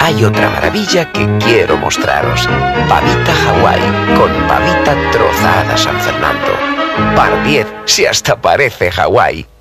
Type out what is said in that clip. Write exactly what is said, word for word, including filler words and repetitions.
hay otra maravilla que quiero mostraros. Pavita Hawái, con pavita trozada San Fernando. Par diez, si hasta parece Hawái.